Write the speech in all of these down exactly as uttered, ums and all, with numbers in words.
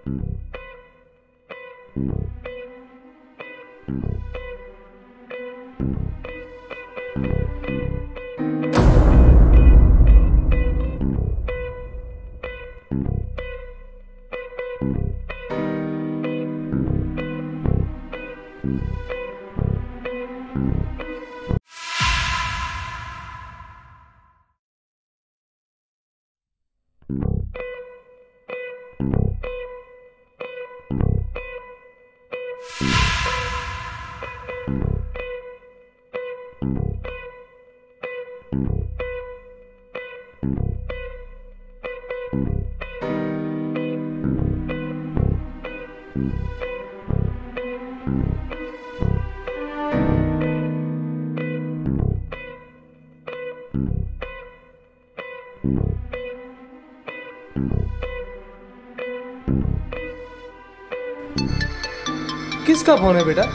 किसका फोन है बेटा?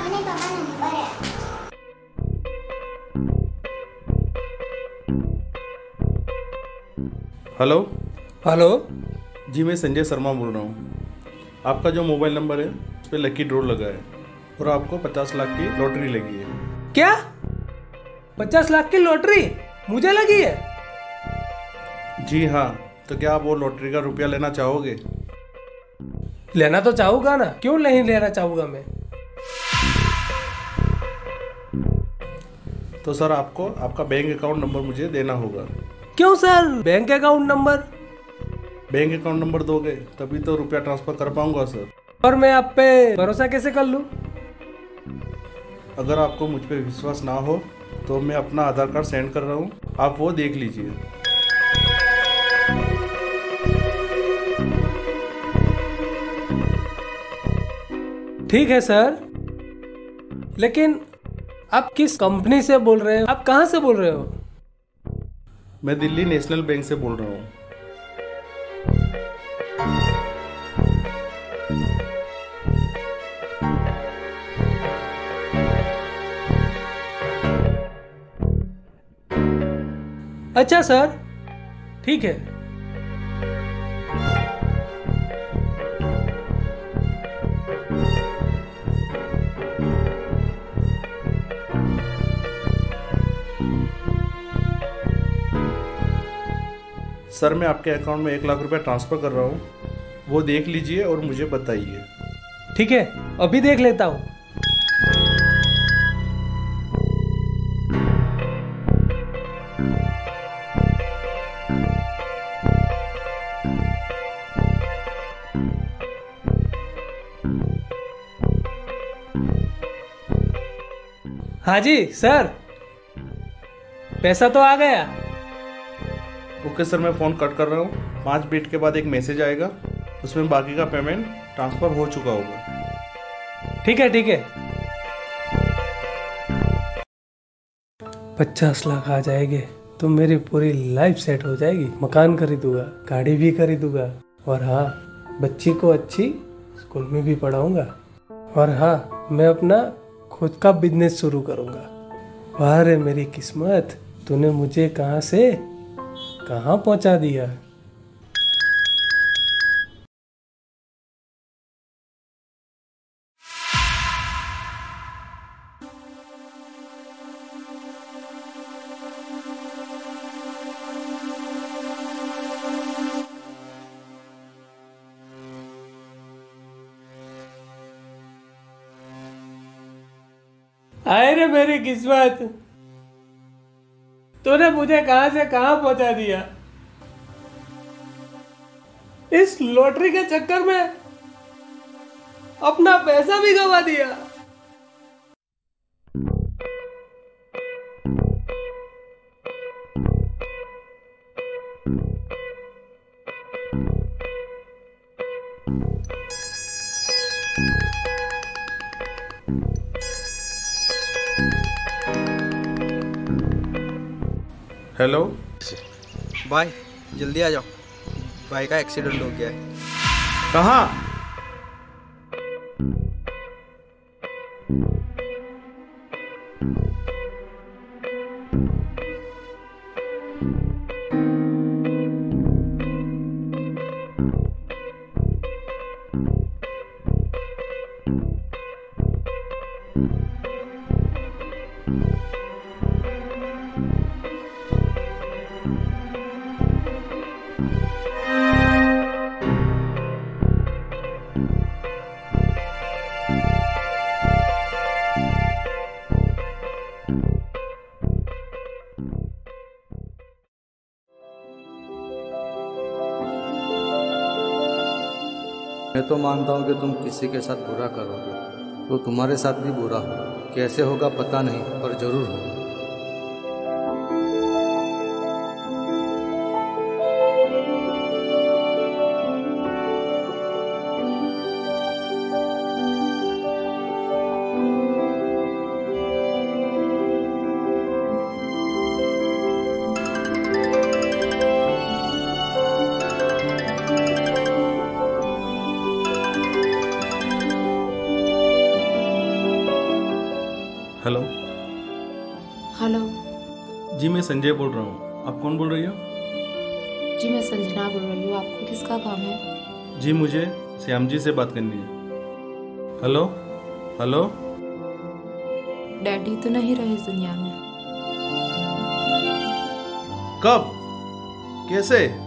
हेलो हेलो जी, मैं संजय शर्मा बोल रहा हूँ। आपका जो मोबाइल नंबर है उस पर लकी ड्रॉ लगा है और आपको पचास लाख की लॉटरी लगी है। क्या? पचास लाख की लॉटरी मुझे लगी है? जी हाँ, तो क्या आप वो लॉटरी का रुपया लेना चाहोगे? लेना तो चाहूंगा ना, क्यों नहीं लेना चाहूंगा मैं। तो सर आपको आपका बैंक अकाउंट नंबर मुझे देना होगा। क्यों sir, bank account number? Bank account number दोगे तभी तो रुपया ट्रांसफर कर पाऊंगा सर। और मैं आप पे भरोसा कैसे कर लूं? अगर आपको मुझ पे विश्वास ना हो तो मैं अपना आधार कार्ड सेंड कर रहा हूँ, आप वो देख लीजिए। ठीक है सर, लेकिन आप किस कंपनी से बोल रहे हो? आप कहां से बोल रहे हो? मैं दिल्ली नेशनल बैंक से बोल रहा हूँ। अच्छा सर, ठीक है। सर मैं आपके अकाउंट में एक लाख रुपए ट्रांसफ़र कर रहा हूँ, वो देख लीजिए और मुझे बताइए। ठीक है, अभी देख लेता हूँ। हाँ जी सर, पैसा तो आ गया। ओके सर, मैं फ़ोन कट कर रहा हूँ। पाँच मिनट के बाद एक मैसेज आएगा, उसमें बाकी का पेमेंट ट्रांसफ़र हो चुका होगा। ठीक है ठीक है। पचास लाख आ जाएंगे तो मेरी पूरी लाइफ सेट हो जाएगी। मकान खरीदूंगा, गाड़ी भी खरीदूंगा, और हाँ, बच्ची को अच्छी स्कूल में भी पढ़ाऊंगा, और हाँ, मैं अपना खुद का बिजनेस शुरू करूंगा। वाह रे मेरी किस्मत, तूने मुझे कहाँ से कहाँ पहुंचा दिया। आए रे मेरी किस्मत, तूने मुझे कहां से कहां पहुंचा दिया। इस लॉटरी के चक्कर में अपना पैसा भी गवा दिया। हेलो भाई जल्दी आ जाओ, भाई का एक्सीडेंट हो गया है। कहाँ? मैं तो मानता हूँ कि तुम किसी के साथ बुरा करोगे तो तुम्हारे साथ भी बुरा होगा। कैसे होगा पता नहीं, पर जरूर होगा। हेलो। हेलो। जी मैं संजय बोल रहा हूँ, आप कौन बोल रही हो? जी मैं संजना बोल रही हूँ, आपको किसका काम है? जी मुझे श्याम जी से बात करनी है। Hello hello. डैडी तो नहीं रहे इस दुनिया में। कब? कैसे?